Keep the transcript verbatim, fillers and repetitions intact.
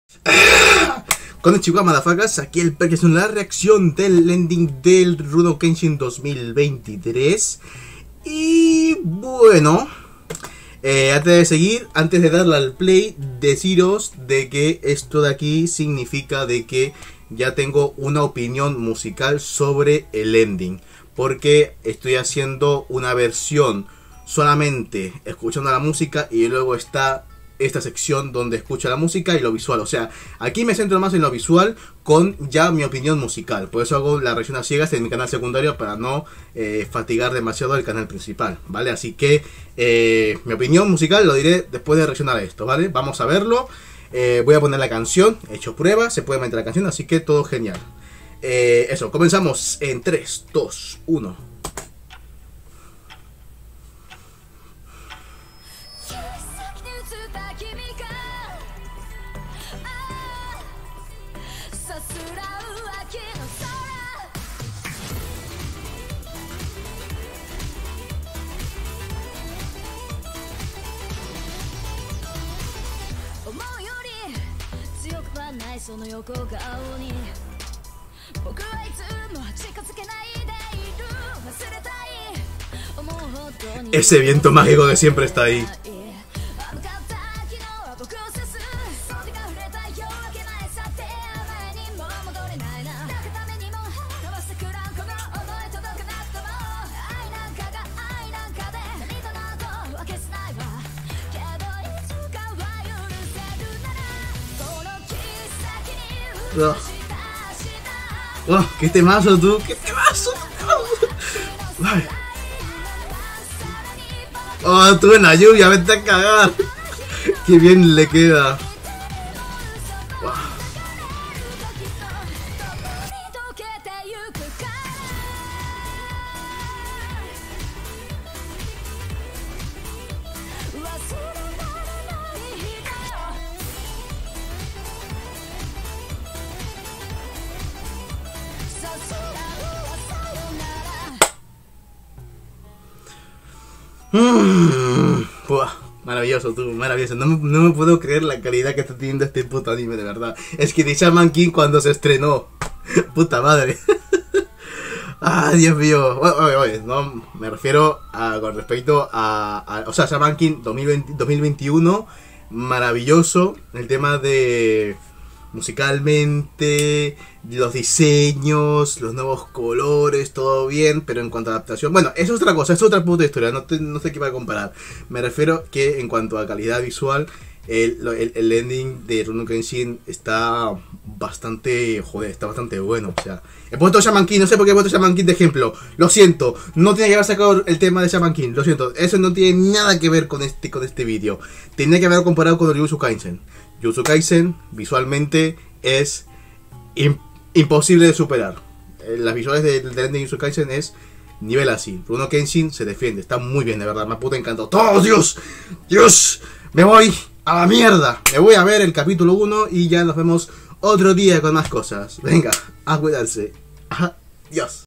Konnichiwa, motherfuckers, aquí el Perk es una reacción del ending del Rurouni Kenshin dos mil veintitrés. Y bueno, eh, antes de seguir, antes de darle al play, deciros de que esto de aquí significa de que ya tengo una opinión musical sobre el ending, porque estoy haciendo una versión solamente escuchando la música y luego está esta sección donde escucho la música y lo visual. O sea, aquí me centro más en lo visual con ya mi opinión musical. Por eso hago la reacción a ciegas en mi canal secundario, para no eh, fatigar demasiado el canal principal, ¿vale? Así que eh, mi opinión musical lo diré después de reaccionar a esto, ¿vale? Vamos a verlo. Eh, voy a poner la canción, he hecho pruebas, se puede meter la canción, así que todo genial. Eh, eso, comenzamos en tres, dos, uno. Ese viento mágico que siempre está ahí. Oh. Oh, qué temazo, tú, qué temazo. Ay. Oh, tú en la lluvia, vete a cagar. Qué bien le queda. Wow. Mm, Buah, maravilloso, tú, maravilloso. No me, no me puedo creer la calidad que está teniendo este puto anime, de verdad. Es que de Shaman King cuando se estrenó. Puta madre. Ah, Dios mío. Oye, oye, oye, no, me refiero a, con respecto a, a o sea, Shaman King dos mil veinte, dos mil veintiuno. Maravilloso. El tema de musicalmente, los diseños, los nuevos colores, todo bien, pero en cuanto a adaptación, bueno, eso es otra cosa, es otra puta historia, no, te, no sé qué va a comparar. Me refiero que en cuanto a calidad visual, el, el, el ending de Rurouni Kenshin está bastante, joder, está bastante bueno. O sea, he puesto Shaman King, no sé por qué he puesto Shaman King de ejemplo, lo siento, no tenía que haber sacado el tema de Shaman King, lo siento, eso no tiene nada que ver con este, con este vídeo. Tenía que haber comparado con el Jujutsu Kaisen. Jujutsu Kaisen visualmente es imp imposible de superar. Las visuales del de, de ending de Jujutsu Kaisen es nivel así. Rurouni Kenshin se defiende, está muy bien, de verdad, me ha puto encantado. ¡Oh, Dios! ¡Dios! Me voy a la mierda. Me voy a ver el capítulo uno y ya nos vemos otro día con más cosas. Venga, a cuidarse. Adiós.